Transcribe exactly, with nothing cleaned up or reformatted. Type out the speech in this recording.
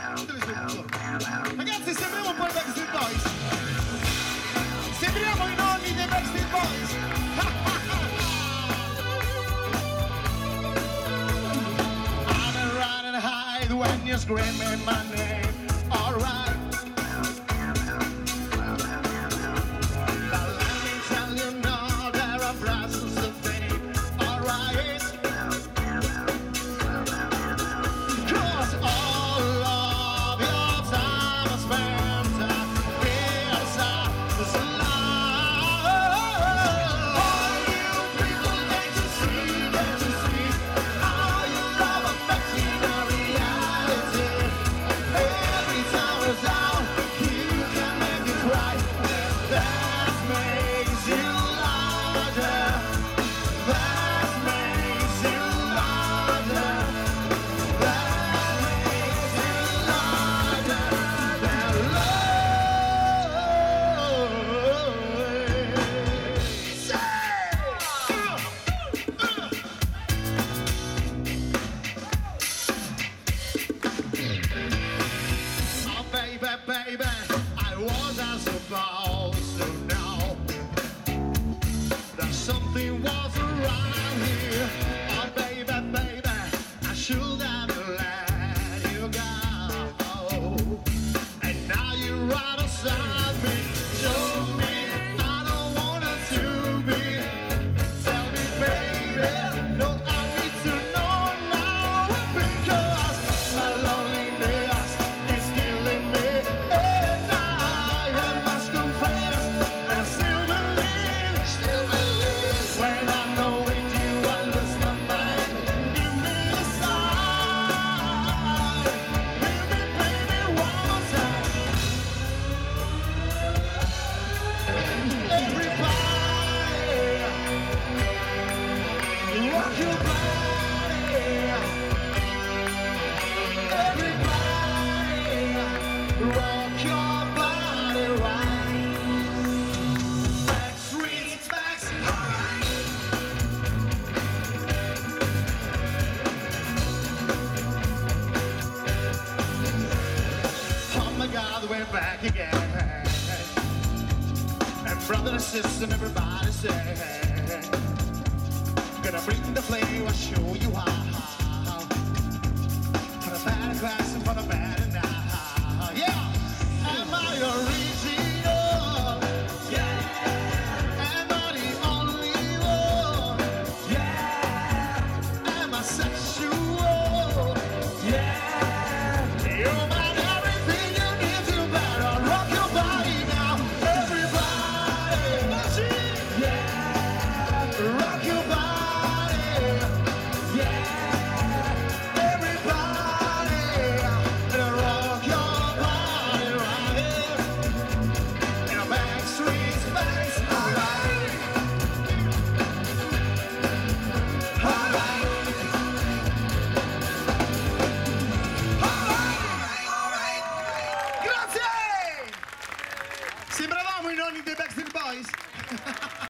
Ragazzi, sembriamo un po' i Backstreet Boys. Sembriamo i nonni dei Backstreet Boys. I'm run and hide when you're screaming my name. All right. Back again, and brother and sister, everybody say, gonna bring the flame, I'll show you how. Put a bad glass of